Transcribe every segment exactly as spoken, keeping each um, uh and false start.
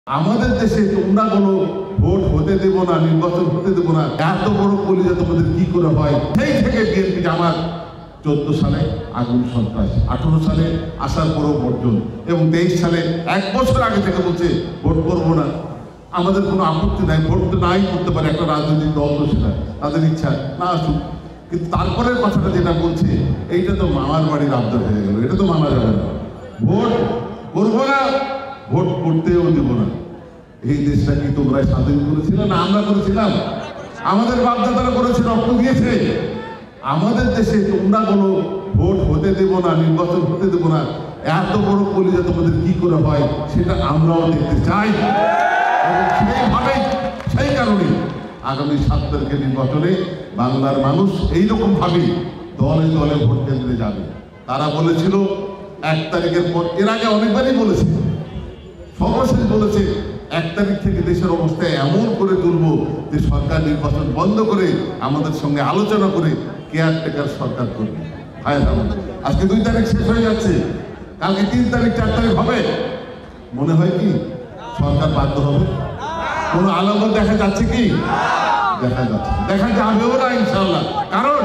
আমাদের দেশে তোমরা কোনো ভোট হতে দেব না, নির্বাচন হতে দেব না, এত বড় কলিজা তোমাদের কি করে হয়? সেই থেকে বিএনপি জামাত চোদ্দ সালে আগুন সন্ত্রাস, আঠারো সালে আসার পরও বর্জন, এবং তেইশ সালে এক বছর আগে থেকে বলছে ভোট করবো না। আমাদের কোনো আপত্তি নাই, ভোট তো নাই করতে পারে, একটা রাজনৈতিক দল তো সেটা তাদের ইচ্ছা, না আসুক। কিন্তু তারপরের কথাটা যেটা বলছে এইটা তো মামার বাড়ির আবদার হয়ে গেল, এটা তো মানা যাবে না। ভোট করবো না, ভোট করতেও দেব না। এই দেশটা কি তোমরা স্বাধীন করেছিলে না আমরা করেছিলাম? আমাদের বাপদাদারা করেছে, রক্ত দিয়েছে। আমাদের দেশে তোমরা কোনো ভোট হতে দেব না, নির্বাচন হতে দেব না, এত বড় কলিজা তোমাদের কি করে হয় সেটা আমরাও দেখতে চাই। এবং সেইভাবেই সেই কারণে আগামী সাত তারিখের নির্বাচনে বাংলার মানুষ এইরকম ভাবেই দলে দলে ভোট কেন্দ্রে যাবে। তারা বলেছিল এক তারিখের পর, এর আগে অনেকবারই বলেছে, সর্বশেষ বলেছে এক তারিখ থেকে দেশের অবস্থা এমন করে তুলব যে সরকার নির্বাচন বন্ধ করে আমাদের সঙ্গে আলোচনা করে কেয়ারটেকার সরকার করবে। আজকে দুই তারিখ শেষ হয়ে যাচ্ছে, কালকে তিন তারিখ চার তারিখ হবে। মনে হয় কি সরকার বাধ্য হবে? কোনো আলামত দেখা যাচ্ছে কি? দেখা যাচ্ছে, দেখা যাবেও না ইনশাল্লাহ। কারণ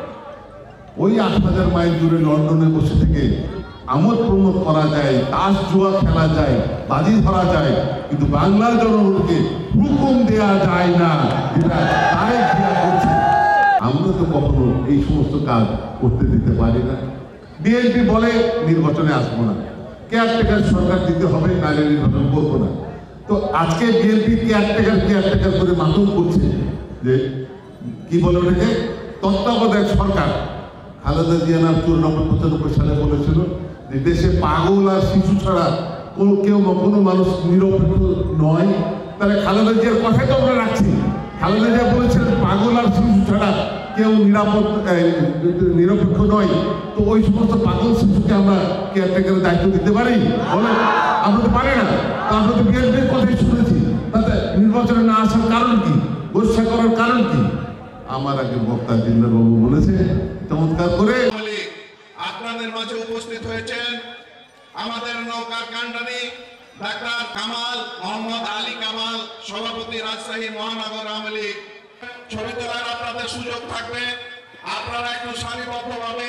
ওই আট হাজার মাইল দূরে লন্ডনে বসে থেকে আমোদ প্রমোদ করা যায়, তাস জুয়া খেলা যায়, বাজি ধরা যায়, কিন্তু বাংলার জনগণকে হুকুম দেয়া যায় না। এটা তারাই ক্রিয়া করছে। আমরা তো কখনো এই সমস্ত কাজ করতে দিতে পারি না। বিএনপি বলে নির্বাচনে আসবো না, কেয়ারটেকার সরকার দিতে হবে, নাহলে নির্বাচন করবো না। তো আজকে বিএনপি কেয়ারটেকার কেয়ারটেকার করে মাতম করছে যে কি বলে ওটাকে তত্ত্বাবধায়ক সরকার। খালেদা জিয়া নাম চুরানব্বই পঁচানব্বই সালে বলেছিল যে দেশে পাগল আর শিশু ছাড়া কোনো কেউ কোনো মানুষ নিরপেক্ষ নয়। তাহলে খালেদা জিয়ার কথাই তো আমরা রাখছি। খালেদা জিয়া বলেছিলেন পাগল আর শিশু ছাড়া কেউ নিরাপদ নিরপেক্ষ নয়। তো ওই সমস্ত পাগল শিশুকে আমরা কেয়ারটেকারের দায়িত্ব দিতে পারি? বলে আমরা তো পারি না। তো আমরা তো বিএনপির কথাই শুনেছি। তাতে নির্বাচনে না আসার কারণ কি, গোসা করার কারণ কি? আমার আগে বক্তা জিন্দার বাবু বলেছে চমৎকার করে। আপনাদের মাঝে উপস্থিত হয়েছেন আমাদের নৌকার কান্ডারি ডাক্তার কামাল মোহাম্মদ আলী কামাল, সভাপতি রাজশাহী মহানগর আওয়ামী লীগ। ছবি তোলার আপনাদের সুযোগ থাকবে, আপনারা একটু সারিবদ্ধভাবে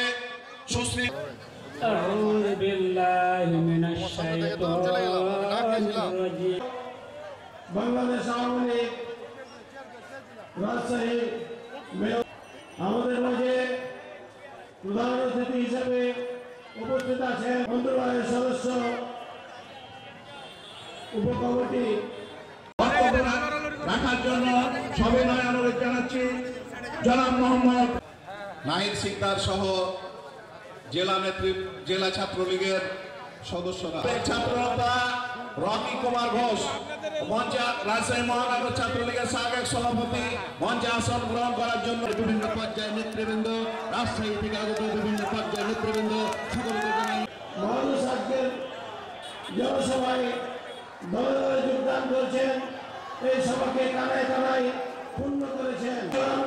বাংলাদেশ আওয়ামী লীগ রাজশাহী আমাদের মাঝে প্রধান অতিথি হিসেবে উপস্থিত আছেন মন্ত্রণালয়ের সদস্য উপকমিটি রাখার জন্য সবিনয় অনুরোধ জানাচ্ছি জনাব মোহাম্মদ নাহিদ সিকদার সহ জেলা নেতৃত্ব জেলা ছাত্রলীগের সদস্যরা, ছাত্রনেতা রকি কুমার ঘোষ মঞ্চে, রাজশাহী মহানগর ছাত্রলীগের সাবেক সভাপতি মঞ্চে আসন গ্রহণ করার জন্য বিভিন্ন পর্যায়ের নেতৃবৃন্দ, রাজশাহী থেকে আগত বিভিন্ন পর্যায়ের নেতৃবৃন্দ সকলকে জানাই মানুষ আজকের জনসভায় দলে দলে যোগদান করেছেন, এই সভাকে কানায় কানায় পূর্ণ করেছেন।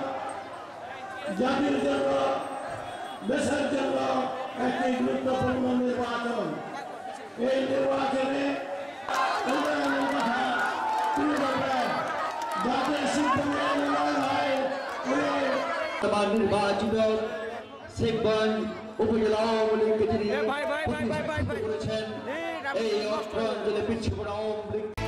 জাতির জন্য দেশের জন্য একটি গুরুত্বপূর্ণ নির্বাচন। এই নির্বাচনে উন্নয়নের কথা তুলে ধরবেন, যাতে সিদ্ধান্তে উন্নয়ন হয়। নির্বাচিত শিবগঞ্জ উপজেলা আওয়ামী লীগকে যিনি প্রতিষ্ঠিত করেছেন, এই অঞ্চলে পিছিয়ে পড়া আওয়ামী লীগ